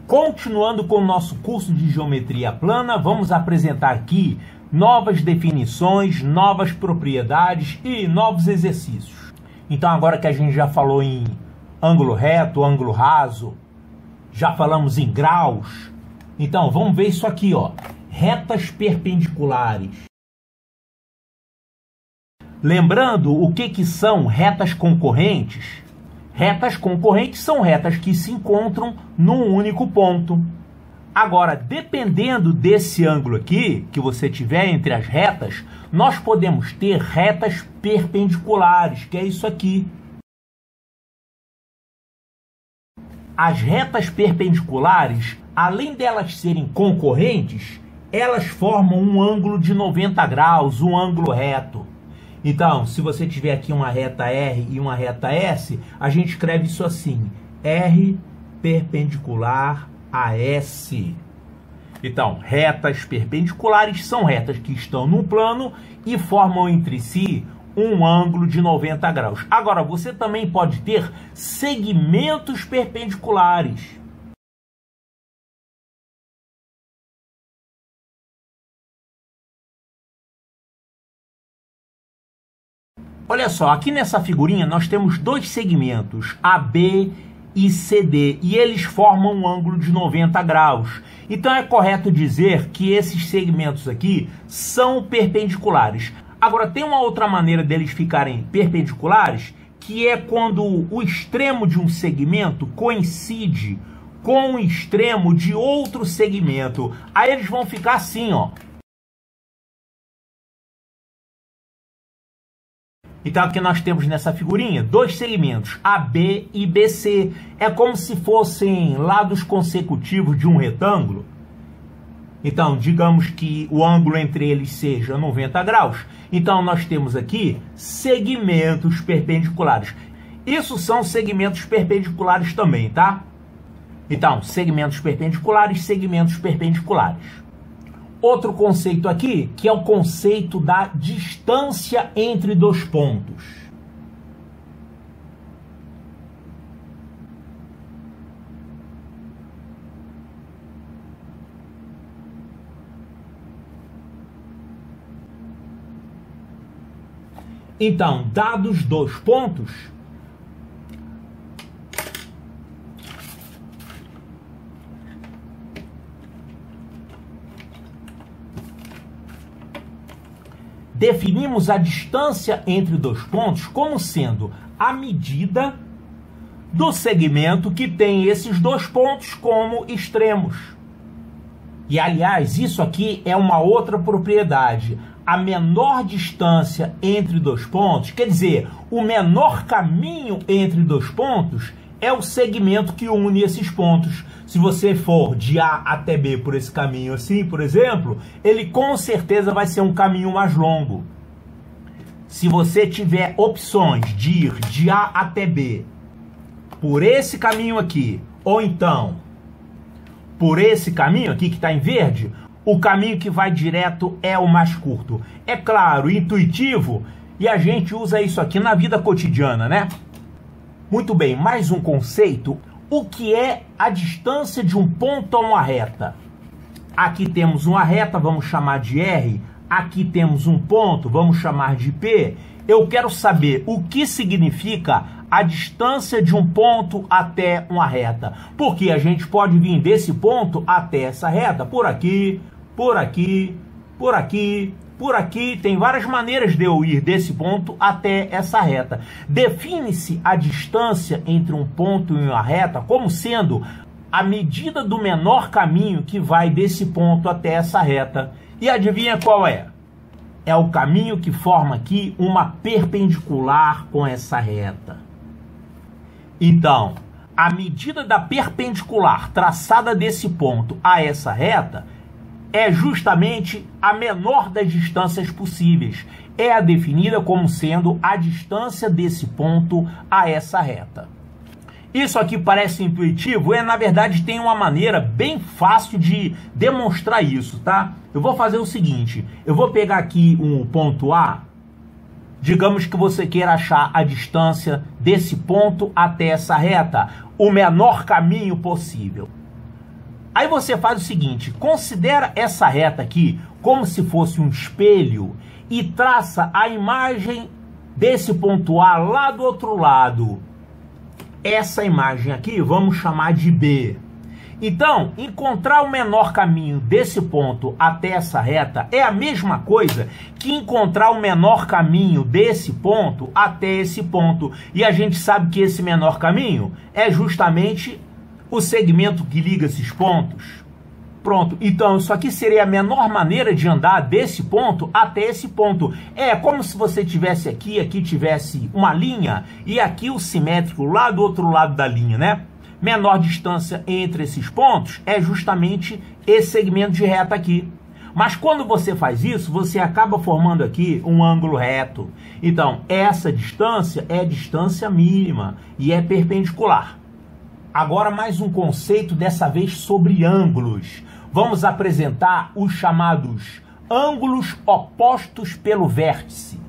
Continuando com o nosso curso de geometria plana, vamos apresentar aqui novas definições, novas propriedades e novos exercícios. Então, agora que a gente já falou em ângulo reto, ângulo raso, já falamos em graus, então vamos ver isso aqui, ó, retas perpendiculares. Lembrando o que são retas concorrentes? Retas concorrentes são retas que se encontram num único ponto. Agora, dependendo desse ângulo aqui, que você tiver entre as retas, nós podemos ter retas perpendiculares, que é isso aqui. As retas perpendiculares, além delas serem concorrentes, elas formam um ângulo de 90 graus, um ângulo reto. Então, se você tiver aqui uma reta R e uma reta S, a gente escreve isso assim, R perpendicular a S. Então, retas perpendiculares são retas que estão num plano e formam entre si um ângulo de 90 graus. Agora, você também pode ter segmentos perpendiculares. Olha só, aqui nessa figurinha nós temos dois segmentos, AB e CD, e eles formam um ângulo de 90 graus. Então é correto dizer que esses segmentos aqui são perpendiculares. Agora, tem uma outra maneira deles ficarem perpendiculares, que é quando o extremo de um segmento coincide com o extremo de outro segmento. Aí eles vão ficar assim, ó. Então aqui nós temos nessa figurinha dois segmentos, AB e BC. É como se fossem lados consecutivos de um retângulo. Então, digamos que o ângulo entre eles seja 90 graus. Então nós temos aqui segmentos perpendiculares. Isso são segmentos perpendiculares também, tá? Então, segmentos perpendiculares, segmentos perpendiculares. Outro conceito aqui, que é o conceito da distância entre dois pontos. Então, dados dois pontos, definimos a distância entre dois pontos como sendo a medida do segmento que tem esses dois pontos como extremos. E, aliás, isso aqui é uma outra propriedade. A menor distância entre dois pontos, quer dizer, o menor caminho entre dois pontos é o segmento que une esses pontos. Se você for de A até B por esse caminho assim, por exemplo, ele com certeza vai ser um caminho mais longo. Se você tiver opções de ir de A até B por esse caminho aqui, ou então por esse caminho aqui que está em verde, o caminho que vai direto é o mais curto. É claro, intuitivo, e a gente usa isso aqui na vida cotidiana, né? Muito bem, mais um conceito. O que é a distância de um ponto a uma reta? Aqui temos uma reta, vamos chamar de R. Aqui temos um ponto, vamos chamar de P. Eu quero saber o que significa a distância de um ponto até uma reta. Porque a gente pode vir desse ponto até essa reta, por aqui, por aqui, por aqui, por aqui. Tem várias maneiras de eu ir desse ponto até essa reta. Define-se a distância entre um ponto e uma reta como sendo a medida do menor caminho que vai desse ponto até essa reta. E adivinha qual é? É o caminho que forma aqui uma perpendicular com essa reta. Então, a medida da perpendicular traçada desse ponto a essa reta é justamente a menor das distâncias possíveis. É a definida como sendo a distância desse ponto a essa reta. Isso aqui parece intuitivo? Na verdade tem uma maneira bem fácil de demonstrar isso, tá? Eu vou fazer o seguinte, eu vou pegar aqui um ponto A, digamos que você queira achar a distância desse ponto até essa reta, o menor caminho possível. Aí você faz o seguinte, considera essa reta aqui como se fosse um espelho e traça a imagem desse ponto A lá do outro lado. Essa imagem aqui vamos chamar de B. Então, encontrar o menor caminho desse ponto até essa reta é a mesma coisa que encontrar o menor caminho desse ponto até esse ponto. E a gente sabe que esse menor caminho é justamente o segmento que liga esses pontos. Pronto, então isso aqui seria a menor maneira de andar desse ponto até esse ponto. É como se você tivesse aqui tivesse uma linha e aqui o simétrico lá do outro lado da linha, né? Menor distância entre esses pontos é justamente esse segmento de reta aqui. Mas quando você faz isso, você acaba formando aqui um ângulo reto. Então, essa distância é distância mínima e é perpendicular. Agora mais um conceito, dessa vez sobre ângulos. Vamos apresentar os chamados ângulos opostos pelo vértice.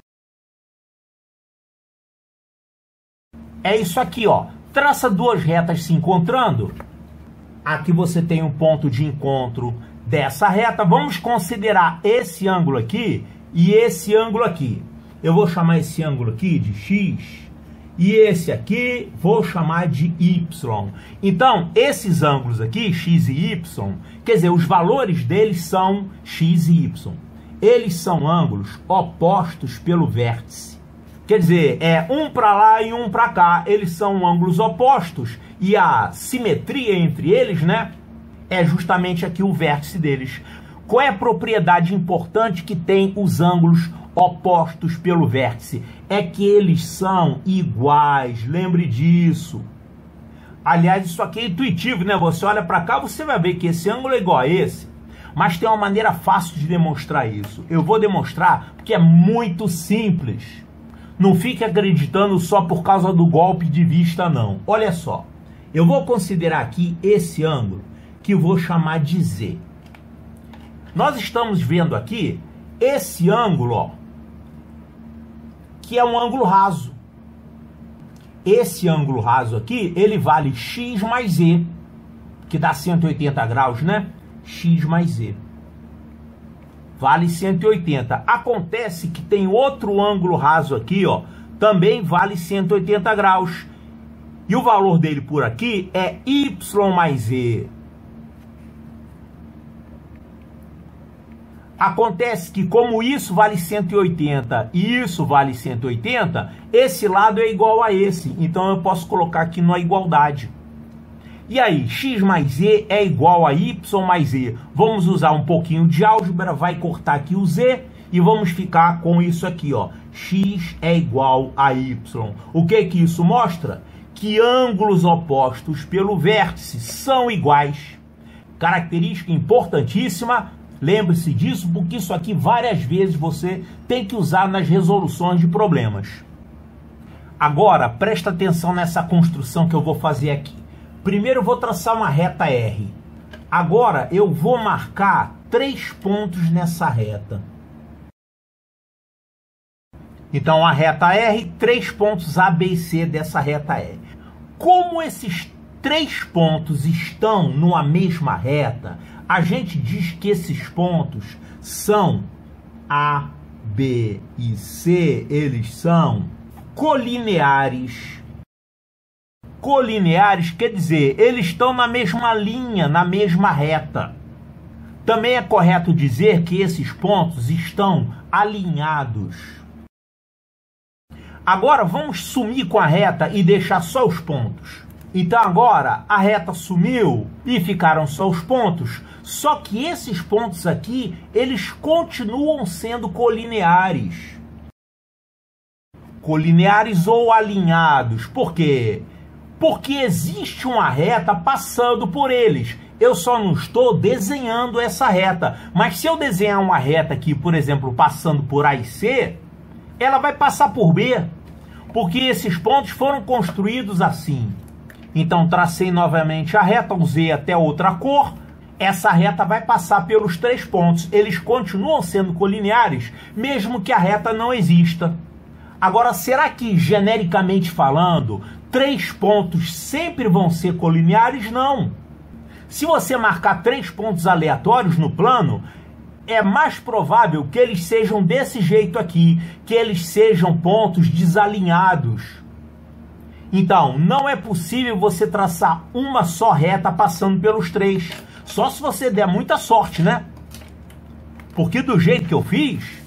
É isso aqui, ó. Traça duas retas se encontrando. Aqui você tem um ponto de encontro dessa reta. Vamos considerar esse ângulo aqui e esse ângulo aqui. Eu vou chamar esse ângulo aqui de X e esse aqui vou chamar de Y. Então, esses ângulos aqui, X e Y, quer dizer, os valores deles são X e Y. Eles são ângulos opostos pelo vértice. Quer dizer, é um para lá e um para cá. Eles são ângulos opostos e a simetria entre eles, né, é justamente aqui o vértice deles. Qual é a propriedade importante que tem os ângulos opostos pelo vértice? É que eles são iguais. Lembre disso. Aliás, isso aqui é intuitivo, né? Você olha para cá, você vai ver que esse ângulo é igual a esse. Mas tem uma maneira fácil de demonstrar isso. Eu vou demonstrar porque é muito simples. Não fique acreditando só por causa do golpe de vista, não. Olha só. Eu vou considerar aqui esse ângulo, que eu vou chamar de Z. Nós estamos vendo aqui esse ângulo, ó, que é um ângulo raso. Esse ângulo raso aqui, ele vale X mais Z, que dá 180 graus, né? X mais Z. Vale 180. Acontece que tem outro ângulo raso aqui, ó, também vale 180 graus. E o valor dele por aqui é Y mais Z. Acontece que como isso vale 180 e isso vale 180, esse lado é igual a esse. Então eu posso colocar aqui na igualdade. E aí, X mais Z é igual a Y mais Z. Vamos usar um pouquinho de álgebra, vai cortar aqui o Z e vamos ficar com isso aqui, ó. X é igual a Y. O que que isso mostra? Que ângulos opostos pelo vértice são iguais. Característica importantíssima, lembre-se disso, porque isso aqui várias vezes você tem que usar nas resoluções de problemas. Agora, presta atenção nessa construção que eu vou fazer aqui. Primeiro eu vou traçar uma reta R. Agora eu vou marcar 3 pontos nessa reta. Então a reta R, 3 pontos A, B e C dessa reta R. Como esses 3 pontos estão numa mesma reta, a gente diz que esses pontos são A, B e C, eles são colineares. Colineares quer dizer, eles estão na mesma linha, na mesma reta. Também é correto dizer que esses pontos estão alinhados. Agora vamos sumir com a reta e deixar só os pontos. Então agora a reta sumiu e ficaram só os pontos. Só que esses pontos aqui, eles continuam sendo colineares. Colineares ou alinhados. Por quê? Porque existe uma reta passando por eles. Eu só não estou desenhando essa reta. Mas se eu desenhar uma reta aqui, por exemplo, passando por A e C, ela vai passar por B. Porque esses pontos foram construídos assim. Então tracei novamente a reta, usei até outra cor. Essa reta vai passar pelos 3 pontos. Eles continuam sendo colineares, mesmo que a reta não exista. Agora, será que, genericamente falando, 3 pontos sempre vão ser colineares? Não. Se você marcar 3 pontos aleatórios no plano, é mais provável que eles sejam desse jeito aqui, que eles sejam pontos desalinhados. Então, não é possível você traçar uma só reta passando pelos 3. Só se você der muita sorte, né? Porque do jeito que eu fiz,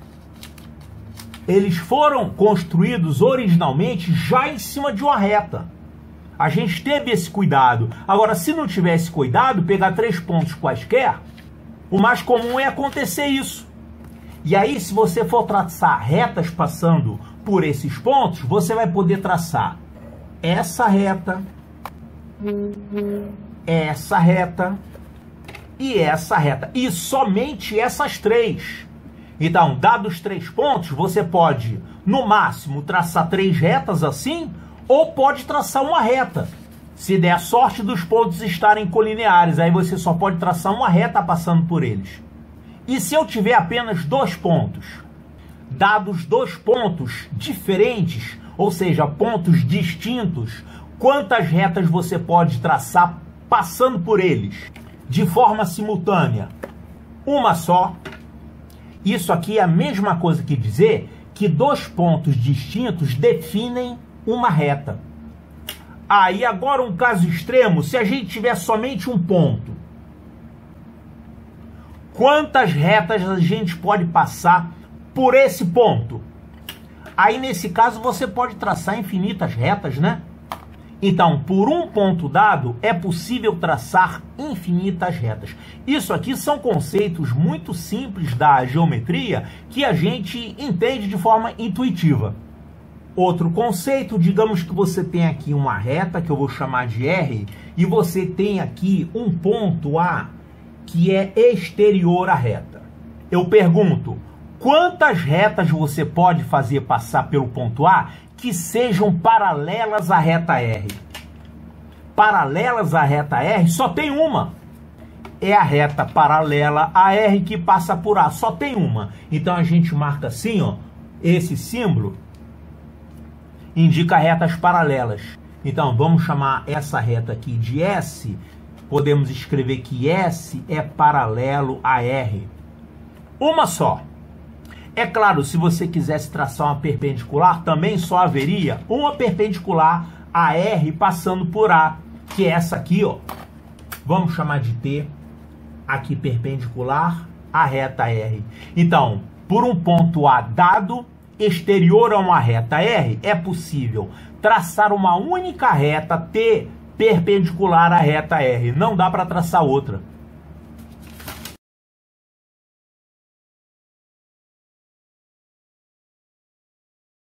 eles foram construídos originalmente já em cima de uma reta. A gente teve esse cuidado. Agora, se não tivesse cuidado, pegar 3 pontos quaisquer, o mais comum é acontecer isso. E aí, se você for traçar retas passando por esses pontos, você vai poder traçar essa reta e essa reta. E somente essas 3. Então, dados 3 pontos, você pode, no máximo, traçar 3 retas assim, ou pode traçar uma reta. Se der a sorte dos pontos estarem colineares, aí você só pode traçar uma reta passando por eles. E se eu tiver apenas 2 pontos, dados 2 pontos diferentes, ou seja, pontos distintos, quantas retas você pode traçar passando por eles de forma simultânea? Uma só. Isso aqui é a mesma coisa que dizer que 2 pontos distintos definem uma reta. E agora um caso extremo, se a gente tiver somente um ponto, quantas retas a gente pode passar por esse ponto? Aí nesse caso você pode traçar infinitas retas, né? Então, por um ponto dado, é possível traçar infinitas retas. Isso aqui são conceitos muito simples da geometria que a gente entende de forma intuitiva. Outro conceito, digamos que você tem aqui uma reta, que eu vou chamar de R, e você tem aqui um ponto A, que é exterior à reta. Eu pergunto, quantas retas você pode fazer passar pelo ponto A que sejam paralelas à reta R? Paralelas à reta R, só tem uma. É a reta paralela a R que passa por A, só tem uma. Então a gente marca assim, ó, esse símbolo indica retas paralelas. Então vamos chamar essa reta aqui de S. Podemos escrever que S é paralelo a R. Uma só. É claro, se você quisesse traçar uma perpendicular, também só haveria uma perpendicular a R passando por A, que é essa aqui, ó. Vamos chamar de T, aqui perpendicular à reta R. Então, por um ponto A dado, exterior a uma reta R, é possível traçar uma única reta T perpendicular à reta R. Não dá para traçar outra.